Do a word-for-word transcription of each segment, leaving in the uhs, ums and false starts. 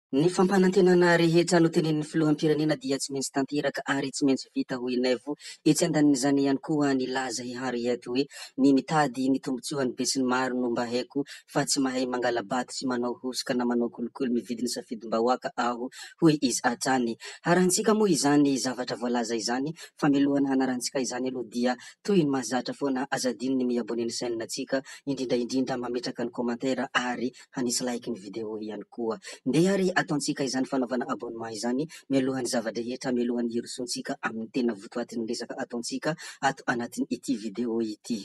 Ny fampanantenana rehetra no tenenin'ny filoham-pirenena dia tsy maintsy tanteraka ary tsy maintsy vita ho inevo. Etsy andanin'izany ihany koa ny laza ihary eto hoe ny mitady ny tombotsoan'ny be sy ny maro no mba haiko fa tsy mahay mangala-bato sy manao hosoka na manao kolokolo mividy ny safidim-bahoaka aho hoy izy hatrany. Harantsika moa izany zavatra voalaza izany fa milohana hanarantsika izany aloha dia toy ny mahazatra foana azadino ny miabone ny sainantsika indrindra indrindra mametraka ny komantera ary hanisy like ny video ihany koa. Ndeha ary ataontsika izany fanaovana abonnement izany mialohan'ny zava-drehetra, mialohan'ny hirosontsika amin'ny tena votoatin'ny resaka ataontsika ato anatin' ity video ity.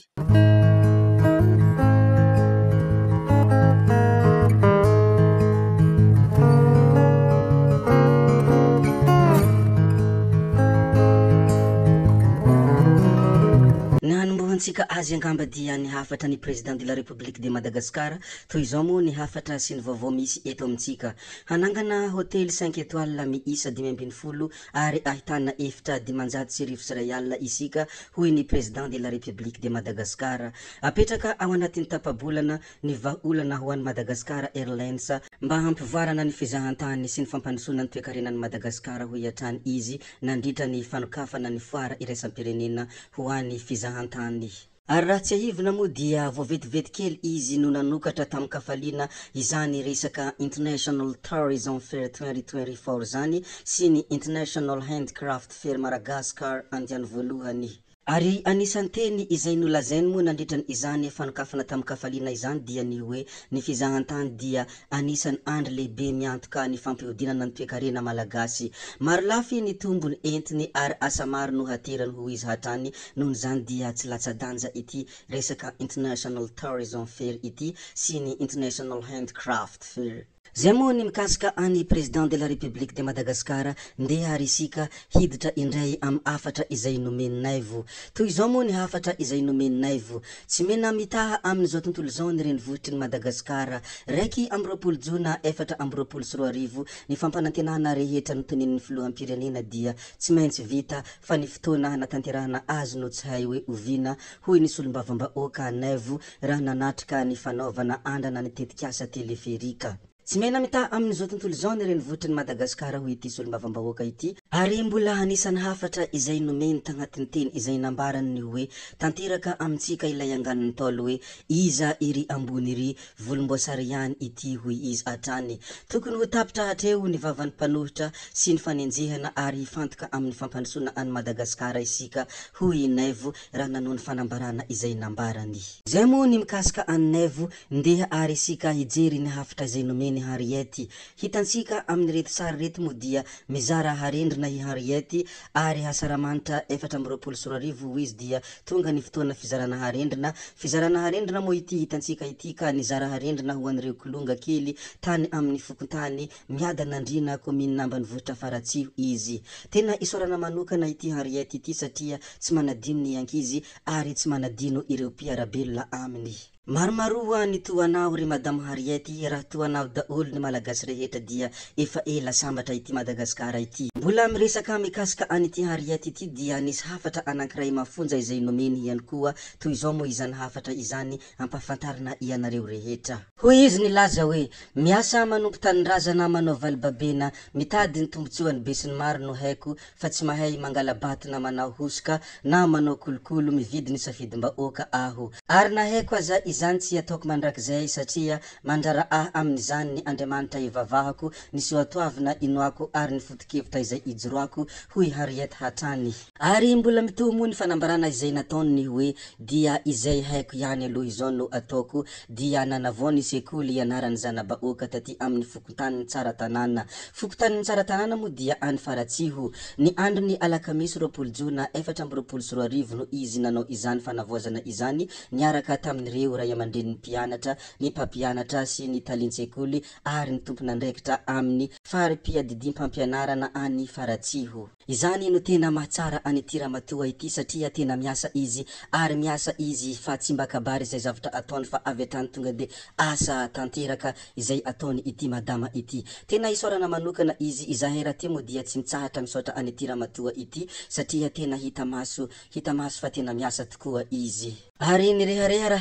Nanombohantsika azy angamba dia ny hafatra ny président de la république de Madagascar. Toy izao moa ny hafatra sy ny vaovao misy eto amintsika. Hanangana hôtely cinq étoiles miisa dimy ambin'ny folo ary ahitana efitra dimanjato sy arivo sy iray alina isika hoy ny président de la république de Madagascar. Apetraka ao anatin'ny tapabolana ny vahaolana ho an'ny Madagascar Airlines mba hampivoarana ny fizahantany sy ny fampandrosoana ny toe-karenan'ny Madagascar hoy hatrany izy nandritra ny fanokafana ny foara iraisam-pirenena ho an'ny fizahantany. Ary raha tsy ahivina moa dia voavetivety kely izy no nanokatra tamin'ny kafaliana izany resaka International Tourism Fair twenty twenty-four zany sy ny International Handcraft Fair Madagascar andiany voalohany. Ary anisan'ny teny izay nolazainy moa nandritran' izany fanokafana tamin'ny kafaliana izany dia ny hoe ny fizahantany dia anisan'ny andro lehibe miantoka ny fampihodinana ny toe-karena malagasy. Maro lafy ny tombony entiny ary asa maro no haterany ho izy hatrany nohon' izany dia tsy latsa-danja ity resaka International Tourism Fair ity sy ny International Handcraft Fair. Zay moa ny mikasika any président de la république de Madagascar ndeha ary isika hiditra indray amin'ny hafatra izay nomeninaivo. Toy izao moa ny hafatra izay nomeninaivo. Tsy mena mitaha amin'izao tontolo izao ny renivohitry ny Madagascar. Raiky amby roapolo jona efatra amby roapolo sy roa arivo ny fampanantenana rehetra no tonenin'ny filoham-pirenena dia tsy maintsy vita fa ny fotoana natanterahana azy no tsy hay hoe oviana hoy ny solom-bavambahoaka Naivo raha nanatrika ny fanaovana andrana ny tetikasa teleferika. Tsy mena mitaha amin'izao tontolo izao ny renivohitry ny Madagascar hoy ity solom-bavambahoaka ity ary mbola anisan'ny hafatra izay nomeny tagnatin'ny teny izay nambarany ny hoe tanteraka amintsika ilay angan'ny taolo hoe iza iry ambony iry volomboasary ihany ity hoy izy hatrany. Tokony ho tapitra hatreo ny vavan'ny mpanohitra sy ny fanenjehana ary hifantoka amin'ny fampandrosoana any Madagascar isika hoy Naivo raha nanao ny fanambarana izay nambarany. Zay moa ny mikasika any Naivo ndeha ary isika hijery ny hafatra izay nomeny Hariety. Hitansika amin'ny reto sary reto moa dia mizara harendrina i Hariety ary hasaramanitra efatra amby roapolo sy roa arivo hoy izy dia tonga ny fotoana fizarana harendrina. Fizarana harendrina moa ity hitansika ity ka nizara harendrina ho an'ireo kolonga kely tany amin'ny fokontany miadana andrina komina ambanivohitra Faratsiho izy. Tena isorana manokana ity Hariety ity satria tsy manadino ny ankizy ary tsy manadino ireo mpiarabelona aminy. Maromaroa ny toanao ry madamo Hariety raha toanao daholo ny malagasy rehetra dia efa ela sambatra ity Madagasikara ity. Mbola miresaka mikasika an'ity Hariety ity dia nisy hafatra anankiray mafonja izay nomeny ihany koa toy izao moa izany hafatra izany ampahafantarina ianareo rehetra. Hoy izy nilaza hoe miasa manompo tanindrazana manao valibabena mitady ny tombotsoan'ny be sy ny maro no haiko fa tsy mahay mangala-bato na manao hosoka na manao kolokolo mividy ny safidim-bahoaka aho. Ary na haiko aza izany tsy ataoko mandrakizay satria mandrara ah amin'izany ny Andriamanitra ivavahako ny soatoavina inoako ary ny foto-kevitra izay ijoroako hoy Hariety hatrany. Ary mbola mitohy moa ny fanambarana izay nataony ny hoe dia izay haiko ihany aloha izao no ataoko dia nanavao ny sekoly ianarany zana-bahoaka taty amin'ny fokontany tsara tanàna. Fokontany tsara tanàna moa dia any Faratsiho. Ny andro ny alakamisy roapolo jona efatra amby roapolo sy roa arivo no izy nanao izany fanavoazana izany niaraka tamin'ireo ray aman-dreniny mpianatra, ny mpampianatra sy ny talin-tsekoly ary ny tompon'andraikitra amin'ny fari-piadidim-pampianarana any Faratsiho. Izany no tena mahatsara an'ity ramatoa ity satria tena miasa izy ary miasa izy fa tsy mba kabary izay zavatra ataony fa avy hatrany tonga de asa tanteraka izay ataony ity madama ity. Tena isorana manokana izy izahay raha ty moa dia tsy mitsahatra misaotra an'ity ramatoa ity satria tena hita maso hita maso fa tena miasa tokoa izy. Ary nirehareha raha ty moa izy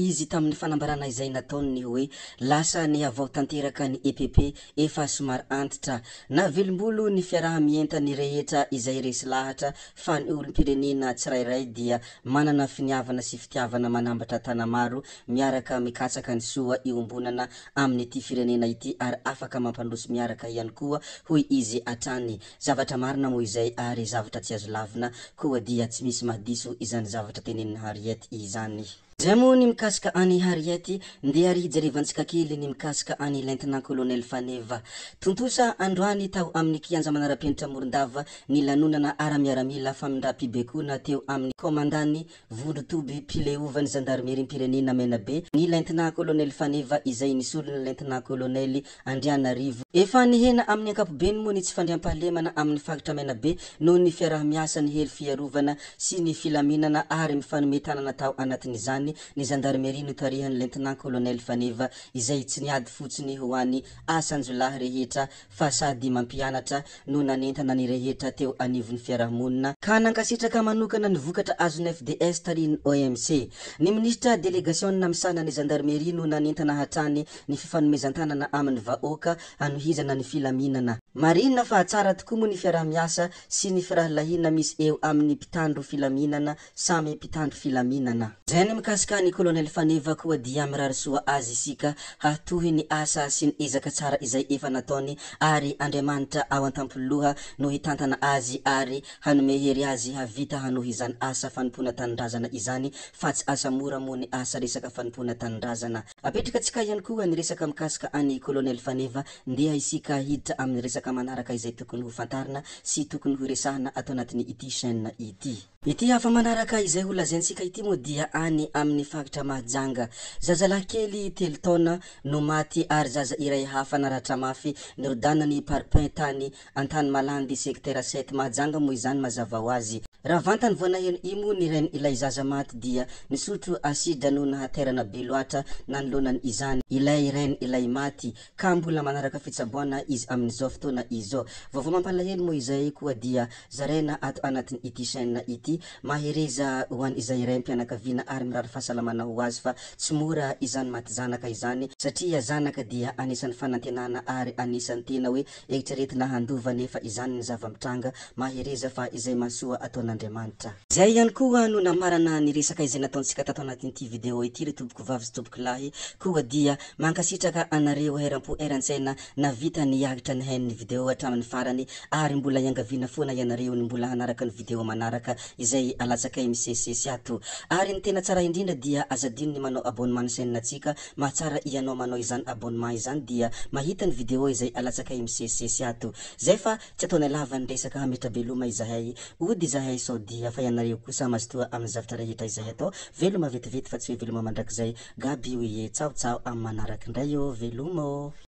izy tamin'ny fanambarana izay nataony hoe lasa ny avao tanteraka ny E P P efa somary antitra na velombolo ny fiarahamienta ny rehetra izay resy lahatra fa ny olom-pirenena tsirairay dia manana finiavana sy fitiavana manambatra tana maro miaraka mikatsaka ny soa iombonana amin'ny ity firenena ity ary afaka mampandroso miaraka ihany koa hoy izy atrany zavatra marina moa izay ary zavatra tsy azo lavina koa dia tsy misy mahadiso izany zavatra tenenin'ny Henriette izany. Zay moa ny mikasika any Henriette ndeha ary hijerevantsika kely ny mikasika any lieutenant colonel Faneva. Tontosa androany tao amin'ny kianja manara-penitra Morondava ny lanonana ara-miaramila famindra-pibekona teo amin'ny komandany Vondotoby Pileovan'ny gendarmerie pirenena Menabe ny lieutenant colonel Faneva izay nisolo ny lieutenant colonel Andrianarivo. Efa nihena amin'ny ankapobeny moa ny tsy fandriampahalemana amin'ny fagatra Menabe noho ny fiarah-miasa ny hery fiarovana sy ny filaminana ary mifanometanana tao anatin'izany ny gendarmerie notarihan'ny lieutenant colonel Faneva izay tsy niady fotsiny ho an'ny asanjolahy rehetra fa sady mampianatra no nanentana ny rehetra teo anivon'ny fiarahamonina ka nankasitraka manokana ny vokatra azon'ny F D S tariny O M C. Ny ministra délégation namisana ny gendarmerie no nanentana hatrany ny fifanomezan-tanana amin'ny vahoaka hanohizana ny filaminana. Marina fa tsara tokoa moa ny fiarah-miasa sy ny firahalahiana misy eo amin'ny mpitandro filaminana samy mpitandro filaminana. Zay ny mikasika ny colonel Faneva koa dia mirary soa azy isika hatohy ny asa sy ny ezaka tsara izay efa nataony ary Andriamanitra ao an-tampoloha no hitantana azy ary hanome hery azy havita hanohy izany asa fanompona tanindrazana izany fa tsy asa mora moa ny asa resaka fanompona tanindrazana. Apetrakatsika ihany koa ny resaka mikasika any colonel Faneva ndeha isika hiditra amin'ny resaka manaraka izay tokony ho fantarina sy tokony ho resahana atao anatin'ny ity chaîne ity. Ity hafa manaraka izay ho lazaintsika ity moa dia any amin'ny fagatra Mahajanga. Zazalahy kely telo taona no maty ary zaza iray hafa naratra mafy nirodanany parpaing tany antany malandy secteur sept Mahajanga moa izany mazava ho azy. Raha vantany voanaheno imo ny rainy ilay zaza maty dia nisotro asida no nahaterana be loatra nanolonany izany ilay rainy ilay maty ka mbola manaraka fitsaboana izy amin'izao fotoana izao. Vaovao mampalahelo moa izay koa dia zaraina ato anatin'ny ity chaîne ity mahereza ho an' izay raim-pianakaviana ary mirary fahasalamana ho azy fa tsy mora izany maty zanaka izany satria zanaka dia anisan'ny fanantenana ary anisan'ny tena hoe eritreretina handova nefa izany ny zava-mitranga mahereza fa izay mahasoa atao Andriamanitra. Zay ihany koa no namarana ny resaka izay nataontsika tato anatin'ity video ity re tompoko vavy sy tompoko lahy koa dia mankasitraka anareo heram-po eran-tsaina navita ny ahitra ny hain'ny video hatramin'ny farany ary mbola iangaviana foana ianareo ny mbola hanaraka ny video manaraka izay alatsakay misesisesy ato ary ny tena tsara indrindra dia azadino ny manao abonnement ny chaîne atsika mahatsara ianao manao izany abonnement izany dia mahita ny video izay alatsakay misesisesy ato. Zay fa tsy ataonay lava ny resaka hametra beloma izahay ody izahay sao dia fa ianareo kosa mazotoa amin'ny zavatra rehetra izay atao veloma vetivety fa tsy hoe veloma mandrakizay gaby oye tsao tsao amin'ny manaraka indray io veloma.